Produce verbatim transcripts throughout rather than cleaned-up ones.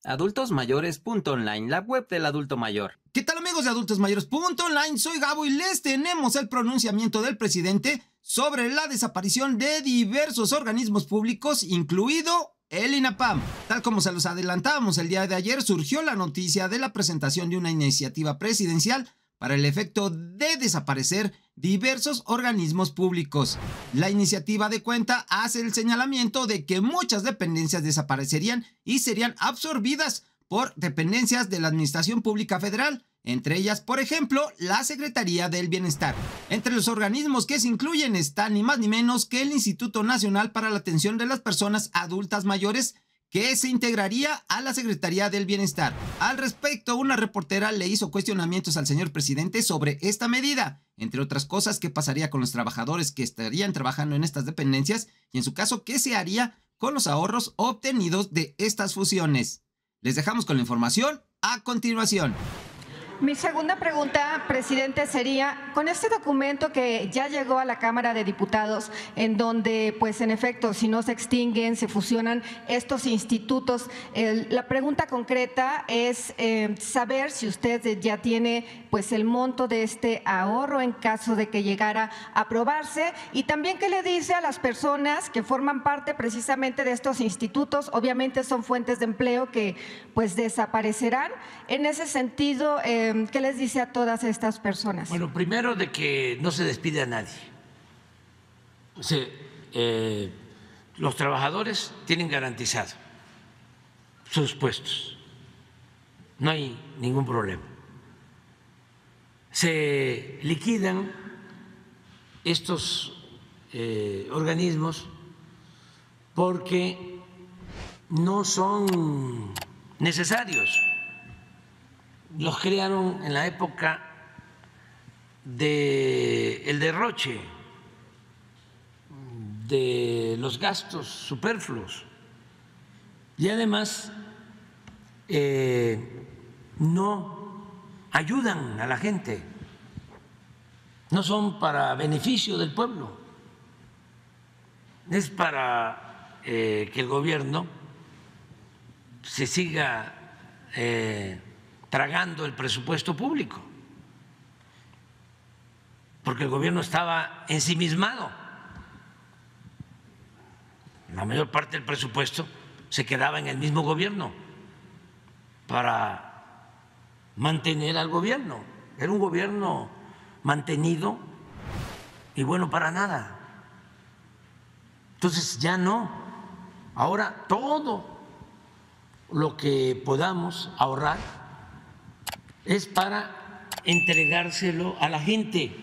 adultos mayores punto online, la web del adulto mayor. ¿Qué tal, amigos de adultos mayores punto online? Soy Gabo y les tenemos el pronunciamiento del presidente sobre la desaparición de diversos organismos públicos, incluido el INAPAM. Tal como se los adelantábamos el día de ayer, surgió la noticia de la presentación de una iniciativa presidencial para el efecto de desaparecer diversos organismos públicos. La iniciativa de cuenta hace el señalamiento de que muchas dependencias desaparecerían y serían absorbidas por dependencias de la Administración Pública Federal, entre ellas, por ejemplo, la Secretaría del Bienestar. Entre los organismos que se incluyen están ni más ni menos que el Instituto Nacional para la Atención de las Personas Adultas Mayores, que se integraría a la Secretaría del Bienestar. Al respecto, una reportera le hizo cuestionamientos al señor presidente sobre esta medida, entre otras cosas, qué pasaría con los trabajadores que estarían trabajando en estas dependencias y, en su caso, qué se haría con los ahorros obtenidos de estas fusiones. Les dejamos con la información a continuación. Mi segunda pregunta, presidente, sería, con este documento que ya llegó a la Cámara de Diputados, en donde, pues, en efecto, si no se extinguen, se fusionan estos institutos, eh, la pregunta concreta es eh, saber si usted ya tiene, pues, el monto de este ahorro en caso de que llegara a aprobarse, y también qué le dice a las personas que forman parte precisamente de estos institutos. Obviamente son fuentes de empleo que, pues, desaparecerán. En ese sentido, eh, ¿qué les dice a todas estas personas? Bueno, primero de que no se despide a nadie. O sea, eh, los trabajadores tienen garantizado sus puestos. No hay ningún problema. Se liquidan estos eh, organismos porque no son necesarios. Los crearon en la época del derroche, de los gastos superfluos, y además eh, no ayudan a la gente, no son para beneficio del pueblo, es para eh, que el gobierno se siga eh, tragando el presupuesto público, porque el gobierno estaba ensimismado. La mayor parte del presupuesto se quedaba en el mismo gobierno para mantener al gobierno. Era un gobierno mantenido y bueno para nada. Entonces ya no. Ahora todo lo que podamos ahorrar es para entregárselo a la gente,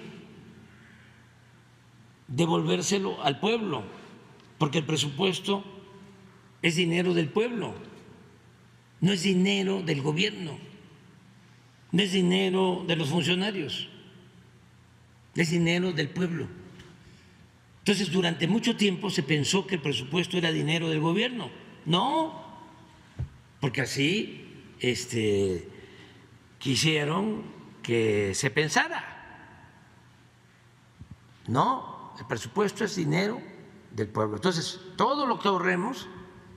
devolvérselo al pueblo, porque el presupuesto es dinero del pueblo, no es dinero del gobierno, no es dinero de los funcionarios, es dinero del pueblo. Entonces, durante mucho tiempo se pensó que el presupuesto era dinero del gobierno. No, porque así este quisieron que se pensara. No, el presupuesto es dinero del pueblo. Entonces, todo lo que ahorremos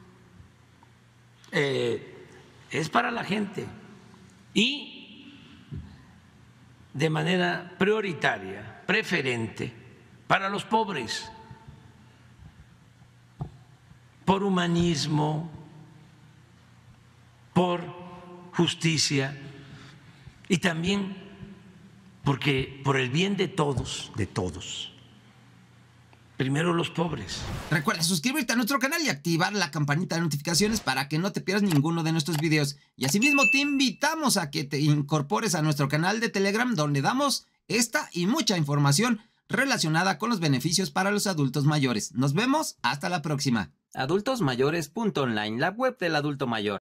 eh, es para la gente y de manera prioritaria, preferente, para los pobres, por humanismo, por justicia, y también porque por el bien de todos, de todos, primero los pobres. Recuerda suscribirte a nuestro canal y activar la campanita de notificaciones para que no te pierdas ninguno de nuestros videos. Y asimismo te invitamos a que te incorpores a nuestro canal de Telegram, donde damos esta y mucha información relacionada con los beneficios para los adultos mayores. Nos vemos hasta la próxima. adultos mayores punto online, la web del adulto mayor.